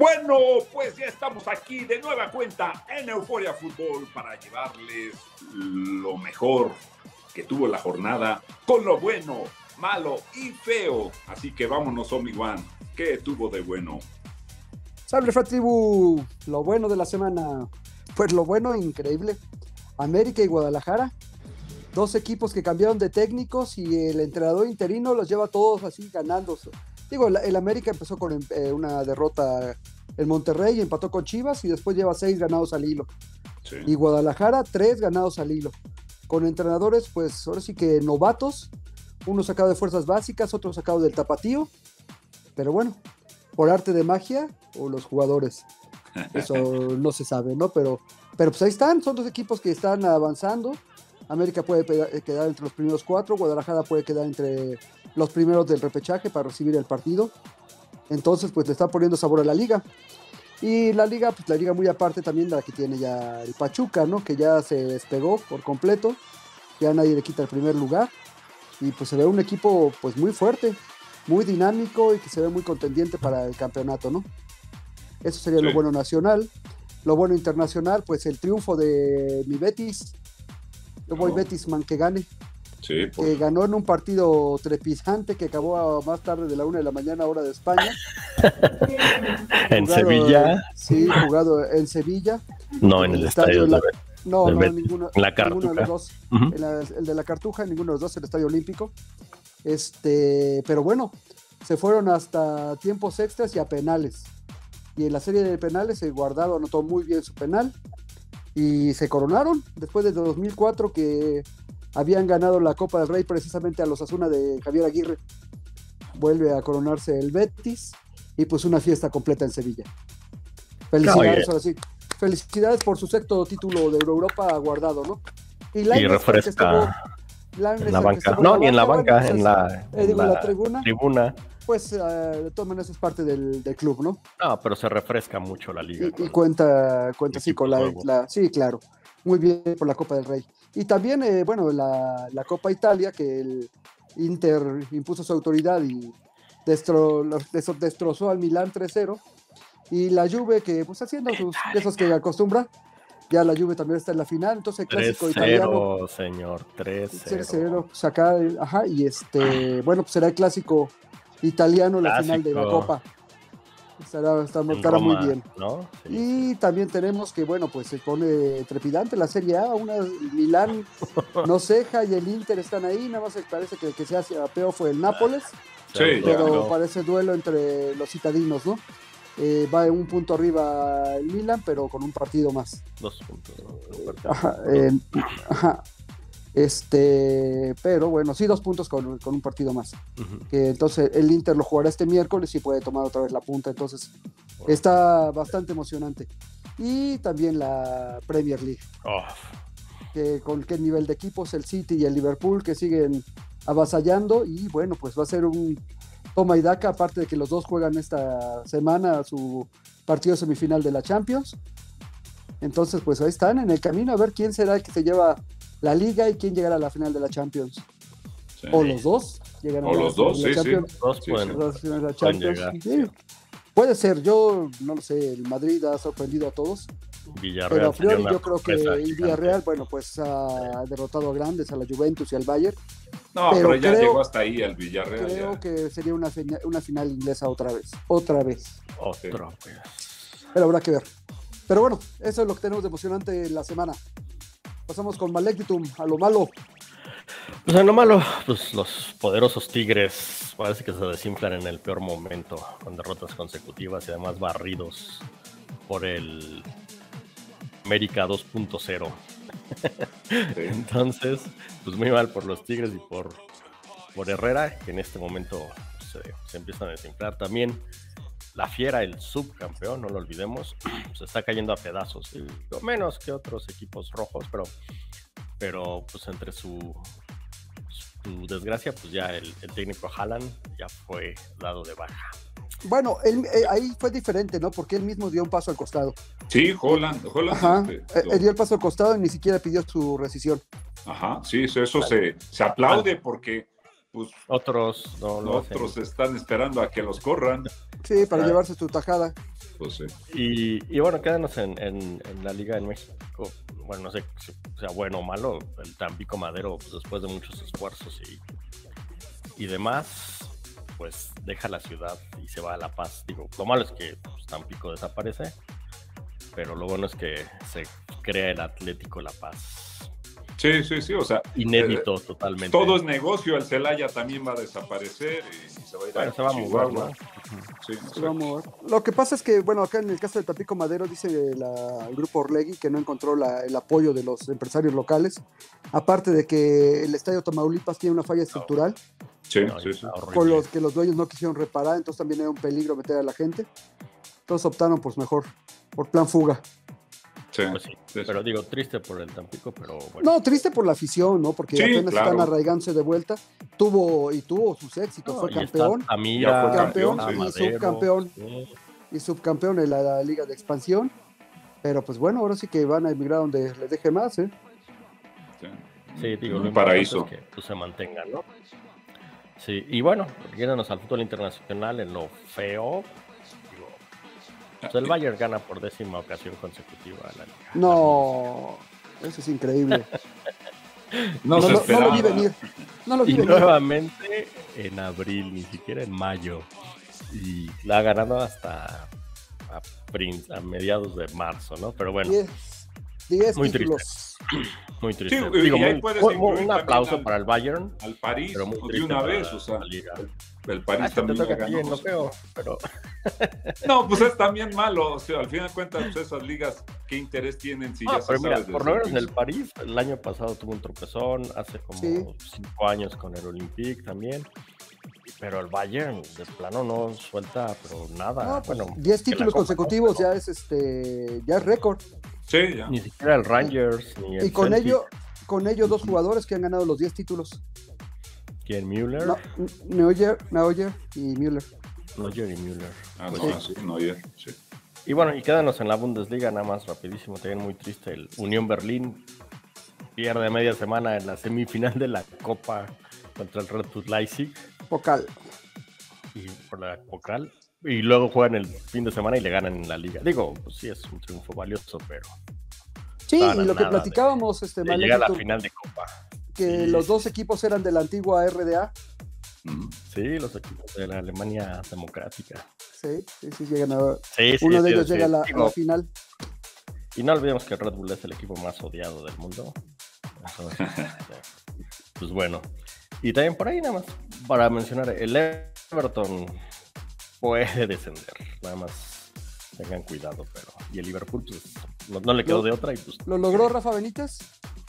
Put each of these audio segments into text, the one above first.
Bueno, pues ya estamos aquí de nueva cuenta en Euforia Fútbol para llevarles lo mejor que tuvo la jornada con lo bueno, malo y feo. Así que vámonos, Omi-Wan. ¿Qué tuvo de bueno? Sable Tribu, lo bueno de la semana. Pues lo bueno, increíble. América y Guadalajara, dos equipos que cambiaron de técnicos y el entrenador interino los lleva todos así ganando. Digo, el América empezó con una derrota en Monterrey, empató con Chivas y después lleva 6 ganados al hilo. Sí. Y Guadalajara, 3 ganados al hilo. Con entrenadores, pues ahora sí que novatos, uno sacado de fuerzas básicas, otro sacado del tapatío. Pero bueno, por arte de magia o los jugadores. Eso no se sabe, ¿no? Pero pues ahí están, son dos equipos que están avanzando. América puede quedar entre los primeros 4, Guadalajara puede quedar entre los primeros del repechaje para recibir el partido. Entonces, pues le está poniendo sabor a la liga. Y la liga, pues la liga muy aparte también de la que tiene ya el Pachuca, ¿no? Que ya se despegó por completo, ya nadie le quita el primer lugar. Y pues se ve un equipo pues muy fuerte, muy dinámico y que se ve muy contendiente para el campeonato, ¿no? Eso sería lo bueno nacional. Lo bueno internacional, pues el triunfo de mi Betis. Yo voy Betis, man, que gane. Sí, que ganó en un partido trepidante que acabó a más tarde de la 1 de la mañana, hora de España. ¿En Sevilla? Sí, jugado en Sevilla. No, en el estadio de No, ninguno. En la Cartuja. Ninguno de los dos. El de la Cartuja, ninguno de los dos, el Estadio Olímpico. Pero bueno, se fueron hasta tiempos extras y a penales. Y en la serie de penales, el Guardado anotó muy bien su penal. Y se coronaron después de 2004 que habían ganado la Copa del Rey precisamente a los Osasuna de Javier Aguirre. Vuelve a coronarse el Betis y pues una fiesta completa en Sevilla. Felicidades, ahora sí. Felicidades por su sexto título de Europa Guardado, ¿no? Y refresca en la banca. No, ni en la banca, bueno, en la tribuna. Pues de todas maneras es parte del club, ¿no? No, pero se refresca mucho la liga. Y cuenta sí con sí, claro. Muy bien por la Copa del Rey. Y también, la Copa Italia, que el Inter impuso su autoridad y destrozó al Milán 3-0. Y la Juve, que pues haciendo esos que acostumbra, ya la Juve también está en la final. Entonces el clásico 3-0, italiano. señor, 3-0. 3-0, sacar, y bueno, pues será el clásico italiano, la final de la Copa. Estará muy bien, ¿no? Sí. Y también tenemos que, bueno, pues se pone trepidante la Serie A, Milán no ceja y el Inter están ahí, nada más parece que se hace peor fue el Nápoles, sí, pero parece duelo entre los citadinos, ¿no? Va un punto arriba el Milan, pero con un partido más. 2 puntos. Pero bueno, sí, 2 puntos con un partido más. Que entonces el Inter lo jugará este miércoles y puede tomar otra vez la punta. Entonces está bastante emocionante. Y también la Premier League. Que con qué nivel de equipos, el City y el Liverpool que siguen avasallando. Y bueno, pues va a ser un toma y daca, aparte de que los dos juegan esta semana su partido semifinal de la Champions. Entonces pues ahí están en el camino a ver quién será el que se lleva la Liga y quién llegará a la final de la Champions. Sí. O los dos llegarán a la final de la Champions. Dos pueden llegar. Sí. Puede ser, yo no lo sé, el Madrid ha sorprendido a todos. Villarreal, pero a priori yo creo que el Villarreal, bueno, pues ha derrotado a grandes, a la Juventus y al Bayern. No, pero ya llegó hasta ahí el Villarreal. Creo que sería una final inglesa otra vez. Pero habrá que ver. Pero bueno, eso es lo que tenemos de emocionante la semana. Pasamos con Malectitum, a lo malo. Pues en lo malo, pues los poderosos Tigres parece que se desinflan en el peor momento, con derrotas consecutivas y además barridos por el América 2.0. Entonces, pues muy mal por los Tigres y por Herrera, que en este momento se empiezan a desinflar. También la Fiera, el subcampeón, no lo olvidemos, se está cayendo a pedazos, menos que otros equipos rojos, pero pues entre su desgracia, pues ya el técnico Haaland ya fue dado de baja. Bueno, ahí fue diferente, ¿no? Porque él mismo dio un paso al costado. Sí, Haaland. Ajá, él dio el paso al costado y ni siquiera pidió su rescisión. Ajá, sí, eso se aplaude porque pues Otros no lo otros hacen. están esperando a que los corran. Sí, para Ah. llevarse tu tajada. Pues sí. Y bueno, quédanos en la liga en México. Bueno, no sé si sea bueno o malo. El Tampico Madero, pues, después de muchos esfuerzos y demás, pues deja la ciudad y se va a La Paz. Digo, lo malo es que pues, Tampico desaparece, pero lo bueno es que se crea el Atlético La Paz. Sí, o sea, Inédito totalmente. todo es negocio. El Celaya también va a desaparecer y se va a ir Bueno, a se va a mover, Chihuahua. ¿no? Sí, no sé. Vamos. Lo que pasa es que, bueno, acá en el caso de Tampico Madero dice el grupo Orlegui que no encontró el apoyo de los empresarios locales. Aparte de que el Estadio Tamaulipas tiene una falla estructural Sí, No, sí. está horrible. con los que los dueños no quisieron reparar, entonces también era un peligro meter a la gente. Entonces optaron pues mejor por plan fuga. Sí, Pues sí, sí. pero digo, triste por el Tampico, pero bueno. No, triste por la afición, ¿no? Porque Sí, apenas claro. están arraigándose de vuelta. Tuvo sus éxitos, No, fue y campeón está Amira, Ya fue campeón a y Madero, subcampeón. sí. y subcampeón en la Liga de Expansión. Pero pues bueno, ahora sí que van a emigrar donde les deje más, ¿eh? Sí, digo, Un lo importante paraíso. es que pues, se mantengan, ¿no? Sí, y bueno, yéndonos al fútbol internacional, en lo feo, digo, pues el Bayern gana por 10ª ocasión consecutiva la liga. No, eso es increíble. No, No, se no esperaba. lo vi venir. No lo vi Y venir. nuevamente en abril, ni siquiera en mayo. Y la ha ganado hasta a mediados de marzo, ¿no? Pero bueno, 10 Muy títulos. muy triste. Sí, Digo, y ahí puedes incluir un aplauso también para el Bayern, Al París, pero muy de triste una para vez, o sea, la liga. el París Te también toca ya a ti ganó. en lo feo, pero No, pues es también malo. O sea, al final de cuentas, pues esas ligas, ¿qué interés tienen si ya se pero mira, sabe por lo desde menos en el París, el año pasado tuvo un tropezón, hace como Sí. 5 años con el Olympique también. Pero el Bayern de plano no suelta, pero nada. No, pues, bueno, 10 que la títulos Copa, consecutivos ¿no? ya es récord. Sí, ya. Ni siquiera el Rangers ni el Y con Celtic. ello 2 jugadores que han ganado los 10 títulos. ¿Quién? Müller. No, Neuer y Müller. Neuer y Müller. Ah, Pues no, sí. sí, no, ya. Sí. Y bueno, y quédanos en la Bundesliga, nada más rapidísimo, también muy triste. El Unión Berlín pierde media semana en la semifinal de la Copa contra el Red Bull Leipzig Pokal. y por la Pokal. Y luego juegan el fin de semana y le ganan en la liga. Digo, pues sí, es un triunfo valioso, pero Sí, Para y lo que nada platicábamos, de Malek llegar y a tú, la final de Copa. que Sí, los sí, dos sí. equipos eran de la antigua RDA. Ujú. Sí, los equipos de la Alemania democrática. Sí, llegan a. Sí, sí, Uno de sí, ellos sí. llega a la Digo, final. y no olvidemos que el Red Bull es el equipo más odiado del mundo. Entonces, pues bueno. Y también por ahí nada más, para mencionar, el Everton puede descender. Nada más tengan cuidado, pero... Y el Liverpool, pues, no le quedó de otra y pues... ¿Lo logró Rafa Benítez?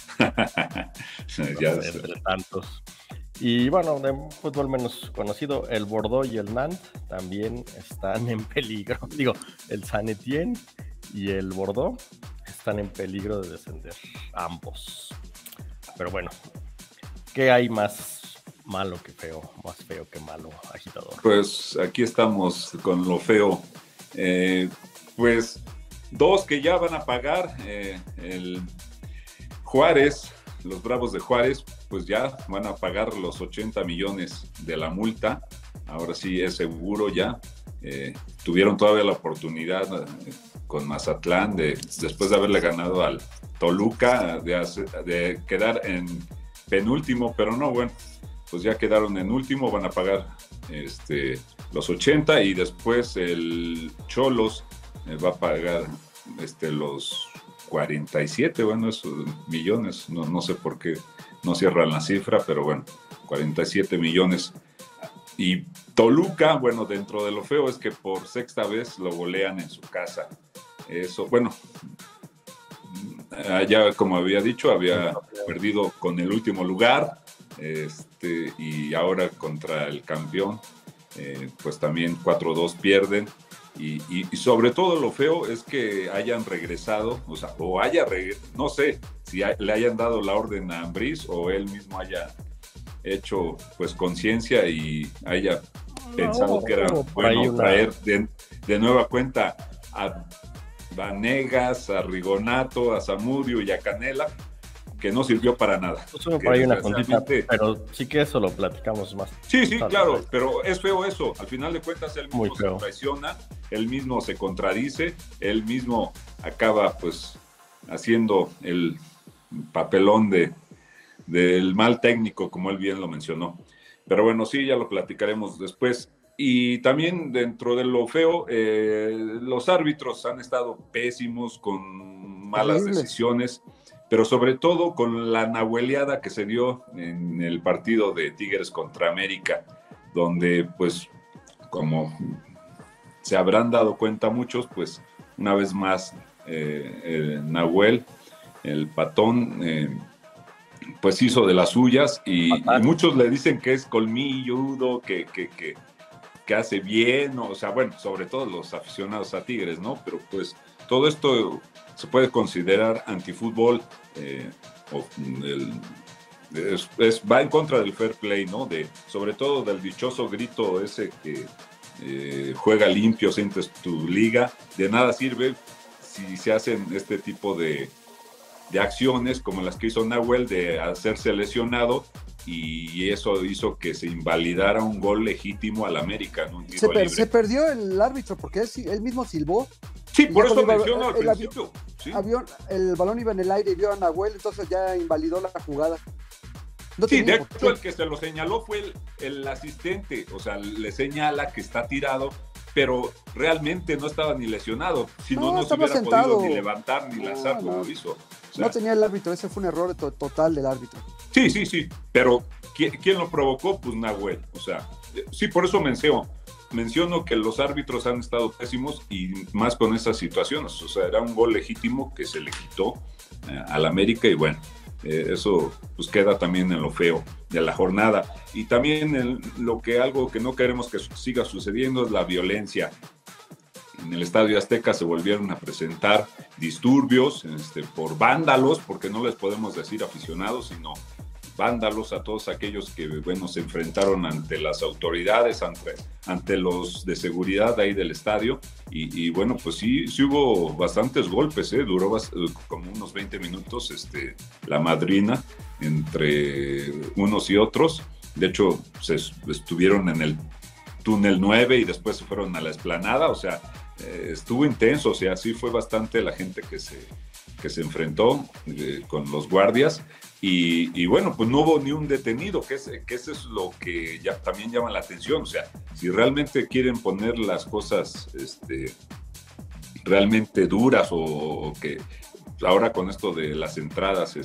Ya entre tantos. Y bueno, de fútbol menos conocido, el Bordeaux y el Nantes también están en peligro. Digo, el Saint Etienne y el Bordeaux están en peligro de descender, ambos. Pero bueno, ¿qué hay más malo que feo? Más feo que malo, agitador. Pues aquí estamos con lo feo. Pues dos que ya van a pagar. El Juárez, los Bravos de Juárez, pues ya van a pagar los 80 millones de la multa. Ahora sí es seguro ya. Tuvieron todavía la oportunidad con Mazatlán después de haberle ganado al Toluca de quedar en penúltimo, pero no, bueno, pues ya quedaron en último, van a pagar los 80 y después el Cholos va a pagar los 47, bueno, esos millones, no sé por qué no cierran la cifra, pero bueno, 47 millones. Y Toluca, bueno, dentro de lo feo es que por sexta vez lo golean en su casa. Eso, bueno, ya como había dicho, había perdido con el último lugar, y ahora contra el campeón, pues también 4-2 pierden. Y sobre todo lo feo es que hayan regresado, o sea, no sé si le hayan dado la orden a Ambriz o él mismo haya hecho pues conciencia y haya pensado que era bueno traer de nueva cuenta a Vanegas, a Rigonato, a Zamudio y a Canela, que no sirvió para nada. Pues por ahí una puntita, pero sí que eso lo platicamos más. Sí, claro, pero es feo eso. Al final de cuentas, él mismo se traiciona, él mismo se contradice, él mismo acaba pues haciendo el papelón del mal técnico, como él bien lo mencionó. Pero bueno, sí, ya lo platicaremos después. Y también dentro de lo feo, los árbitros han estado pésimos, con malas decisiones, pero sobre todo con la nahueleada que se dio en el partido de Tigres contra América, donde pues como se habrán dado cuenta muchos, pues una vez más Nahuel, el patón, pues hizo de las suyas y muchos le dicen que es colmilludo, que hace bien, o sea, bueno, sobre todo los aficionados a Tigres, ¿no? Pero pues todo esto se puede considerar antifútbol, va en contra del fair play, ¿no? Sobre todo del dichoso grito ese que juega limpio, sientes tu liga, de nada sirve si se hacen este tipo de acciones como las que hizo Nahuel, de hacerse lesionado, y eso hizo que se invalidara un gol legítimo al América, ¿no? Se perdió el árbitro porque él mismo silbó. Sí, por eso menciono al principio. ¿Sí? El balón iba en el aire y vio a Nahuel, entonces ya invalidó la jugada. Sí, de hecho el que se lo señaló fue el asistente, o sea, le señala que está tirado, pero realmente no estaba ni lesionado, si no se hubiera podido ni levantar ni lanzar como lo hizo. O sea, no tenía el árbitro, ese fue un error total del árbitro. Sí, pero ¿quién lo provocó? Pues Nahuel, o sea, sí, por eso menciono que los árbitros han estado pésimos y más con esas situaciones, o sea, era un gol legítimo que se le quitó al América y bueno, eso pues queda también en lo feo de la jornada. Y también algo que no queremos que siga sucediendo es la violencia. En el Estadio Azteca se volvieron a presentar disturbios por vándalos, porque no les podemos decir aficionados, sino vándalos, a todos aquellos que, bueno, se enfrentaron ante las autoridades, ante los de seguridad ahí del estadio, y bueno, pues sí hubo bastantes golpes, duró como unos 20 minutos la madrina entre unos y otros. De hecho, se estuvieron en el túnel 9 y después se fueron a la explanada, o sea, estuvo intenso, o sea, sí fue bastante la gente que se enfrentó con los guardias. Y bueno, pues no hubo ni un detenido, que eso es lo que también llama la atención. O sea, si realmente quieren poner las cosas realmente duras, o que ahora con esto de las entradas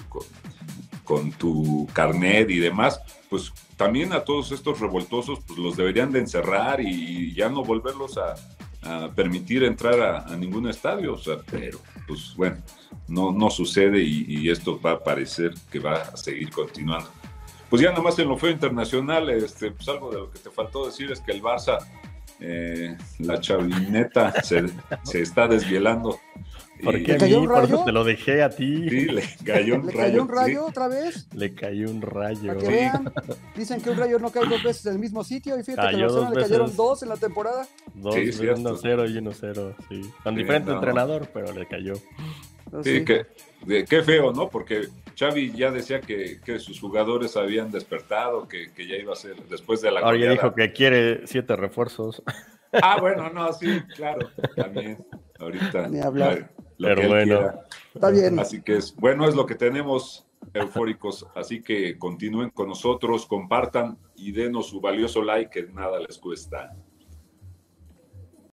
con tu carnet y demás, pues también a todos estos revoltosos pues los deberían de encerrar y ya no volverlos a permitir entrar a ningún estadio, o sea, pero pues bueno, no sucede y esto va a parecer que va a seguir continuando. Pues ya nomás en lo feo internacional, pues algo de lo que te faltó decir es que el Barça, la chavineta se está desvielando. Porque a mí, por eso te lo dejé a ti. Sí, le cayó un rayo. ¿Le cayó un rayo otra vez? Le cayó un rayo. Para que vean, dicen que un rayo no cae dos veces en el mismo sitio, y fíjate que a Barcelona le cayeron dos en la temporada. Dos, sí, 1-0 y 1-0, sí. Con diferente entrenador, pero le cayó. Sí, qué feo, ¿no? Porque Xavi ya decía que sus jugadores habían despertado, que ya iba a ser después de la Ahora ya dijo que quiere 7 refuerzos. Bueno, no, sí, claro, también, ahorita. Ni hablar. Pero bueno. Está bien. Así que es lo que tenemos, eufóricos. Así que continúen con nosotros, compartan y denos su valioso like, que nada les cuesta.